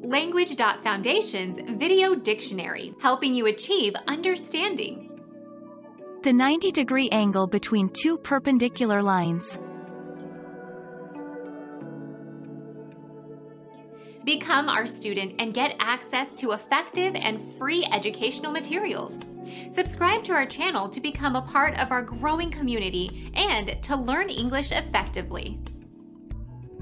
Language.Foundation's Video Dictionary, helping you achieve understanding. The 90-degree angle between two perpendicular lines. Become our student and get access to effective and free educational materials. Subscribe to our channel to become a part of our growing community and to learn English effectively.